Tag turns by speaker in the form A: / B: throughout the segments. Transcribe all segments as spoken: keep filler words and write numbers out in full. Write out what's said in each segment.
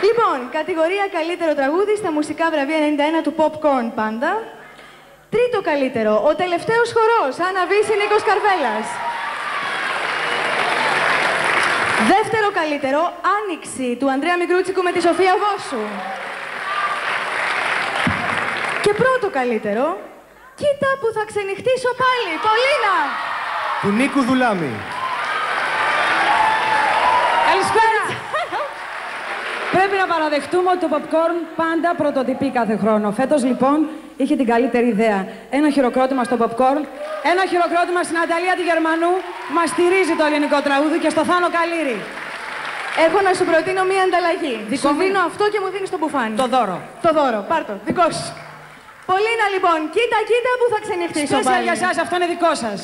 A: Λοιπόν, κατηγορία καλύτερο τραγούδι στα μουσικά βραβεία ενενήντα ένα του Popcorn πάντα. Τρίτο καλύτερο, ο τελευταίος χορός, Άννα Βύση, Νίκος Καρβέλας. Δεύτερο καλύτερο, Άνοιξη, του Ανδρέα Μικρούτσικου με τη Σοφία Βόσου. Και πρώτο καλύτερο, Κοίτα που θα ξενυχτήσω πάλι, Πολίνα.
B: Του Νίκου Δουλάμη.
C: Καλησπέρα. Πρέπει να παραδεχτούμε ότι το Popcorn πάντα πρωτοτυπεί κάθε χρόνο. Φέτος λοιπόν είχε την καλύτερη ιδέα. Ένα χειροκρότημα στο Popcorn, ένα χειροκρότημα στην Ανταλία τη Γερμανού, μας στηρίζει το ελληνικό τραγούδι, και στο Θάνο Καλήρη.
A: Έχω να σου προτείνω μία ανταλλαγή.
C: Δικό
A: σου
C: μου.
A: δίνω αυτό και μου δίνεις το μπουφάνι.
C: Το δώρο.
A: Το δώρο, πάρ' το, δικό σου. Πολίνα λοιπόν, κοίτα κοίτα που θα ξενυχτήσω
C: Σπέσια
A: πάλι.
C: για σας, αυτό είναι δικό σας.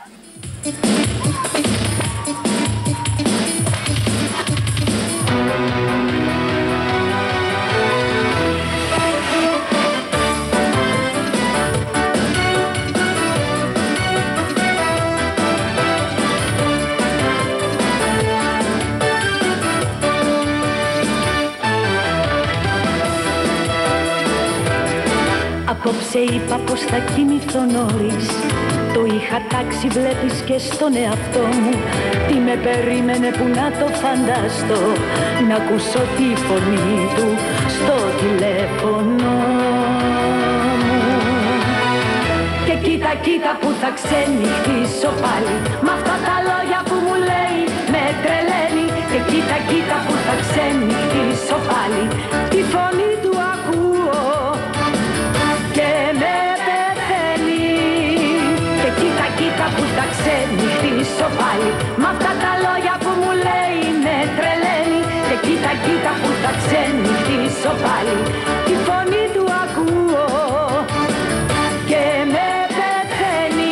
D: Απόψε είπα πως θα κοιμηθώ νωρίς. Το είχα τάξει βλέπεις και στον εαυτό μου. Τι με περίμενε που να το φανταστώ. Να ακούσω τη φωνή του στο τηλέφωνο μου. Και κοίτα κοίτα που θα ξενυχτήσω πάλι. Μ' αυτά τα λόγια που μου λέει με τρελαίνει. Και κοίτα κοίτα που θα ξενυχτήσω πάλι. Τη φωνή του ακούω και με πεθαίνει. Και κοίτα κοίτα που θα ξενυχτήσω πάλι. Μ' αυτά τα λόγια που μου λέει με τρελαίνει. Και κοίτα κοίτα που θα ξενυχτήσω πάλι. Τη φωνή του ακούω και με πεθαίνει.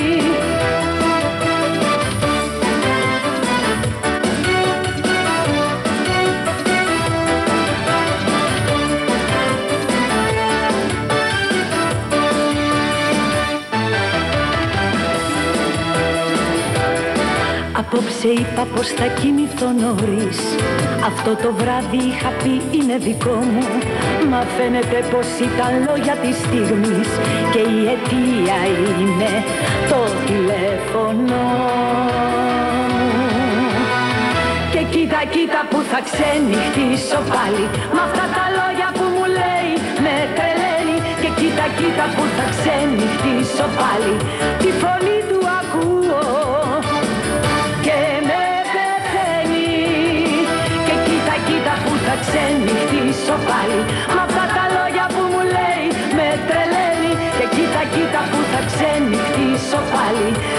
D: Απόψε είπα πως θα κοιμηθώ νωρίς. Αυτό το βράδυ είχα πει είναι δικό μου. Μα φαίνεται πως ήταν λόγια της στιγμής. Και η αιτία είναι το τηλέφωνο μου. Και κοίτα κοίτα που θα ξενυχτήσω πάλι. Μ' αυτά τα λόγια που μου λέει με τρελαίνει. Και κοίτα κοίτα που θα ξενυχτήσω πάλι. Τη φωνή του ακούω και με πεθαίνει. Και κοίτα κοίτα που θα ξενυχτήσω πάλι. Μ' αυτά τα λόγια που μου λέει με τρελαίνει. Και κοίτα κοίτα που θα ξενυχτήσω πάλι.